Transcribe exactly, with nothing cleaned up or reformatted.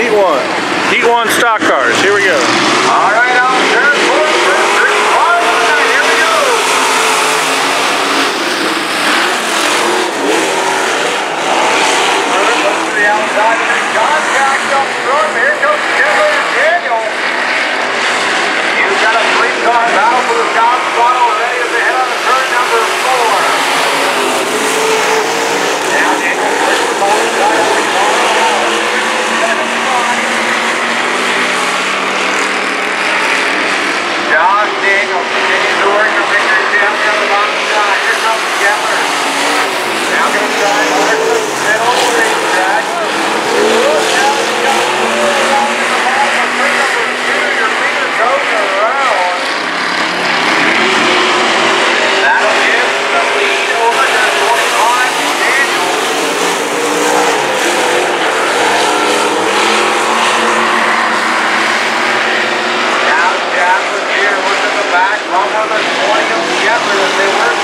Heat one. Heat one stock cars. Here we go. All right, out there. Four, three, one, here we go. Look to the outside of the contact up front. Here comes Kevin and Daniel. You've got a three-car battle for the top spot already as they head on to turn number four. Now Daniel first from the side of the car. Josh Daniels continues to work the fingers down on the bottom side. Here comes Gettler. Now going to try and work the middle of the racetrack. Now he's got a little around in the bottom of turn number two. Your finger goes around. That'll give the lead over to twenty-five Daniels. Now Jackson here looks at the back, bump on the twenty of Gettler as they work